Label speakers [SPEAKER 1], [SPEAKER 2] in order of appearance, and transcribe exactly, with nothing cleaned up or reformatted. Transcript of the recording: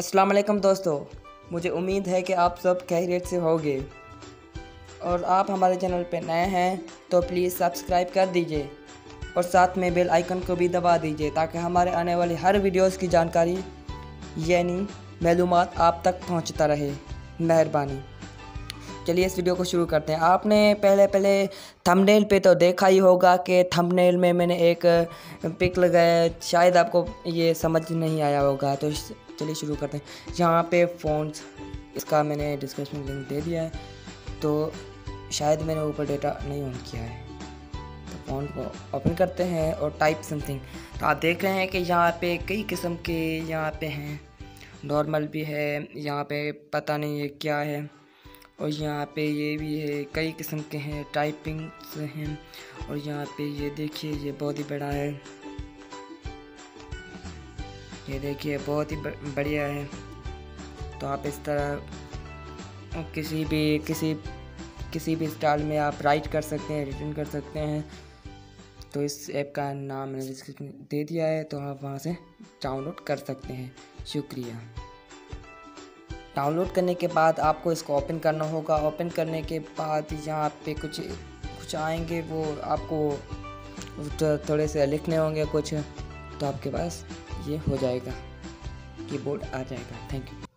[SPEAKER 1] अस्सलाम वालेकुम दोस्तों, मुझे उम्मीद है कि आप सब खैरियत से होंगे और आप हमारे चैनल पे नए हैं तो प्लीज़ सब्सक्राइब कर दीजिए और साथ में बेल आइकन को भी दबा दीजिए ताकि हमारे आने वाली हर वीडियोस की जानकारी यानी मालूमात आप तक पहुंचता रहे। मेहरबानी। चलिए इस वीडियो को शुरू करते हैं। आपने पहले पहले थंबनेल पे तो देखा ही होगा कि थंबनेल में मैंने एक पिक लगाया, शायद आपको ये समझ नहीं आया होगा, तो चलिए शुरू करते हैं। यहाँ पे फ़ोन्स, इसका मैंने डिस्क्रिप्शन लिंक दे दिया है, तो शायद मैंने ऊपर डेटा नहीं ऑन किया है। तो फ़ोन को ओपन करते हैं और टाइप समथिंग। तो आप देख रहे हैं कि यहाँ पे कई किस्म के यहाँ पे हैं, नॉर्मल भी है, यहाँ पे पता नहीं ये क्या है, और यहाँ पे ये भी है, कई किस्म के हैं, टाइपिंग्स हैं। और यहाँ पे ये देखिए, ये बहुत ही बड़ा है, ये देखिए बहुत ही बढ़िया है। तो आप इस तरह किसी भी किसी किसी भी स्टाइल में आप राइट कर सकते हैं, रिटर्न कर सकते हैं। तो इस ऐप का नाम मैंने डिस्क्रिप्शन दे दिया है, तो आप वहाँ से डाउनलोड कर सकते हैं। शुक्रिया। डाउनलोड करने के बाद आपको इसको ओपन करना होगा। ओपन करने के बाद यहाँ पे कुछ कुछ आएंगे, वो आपको थोड़े से लिखने होंगे कुछ, तो आपके पास ये हो जाएगा, कीबोर्ड आ जाएगा। Thank you.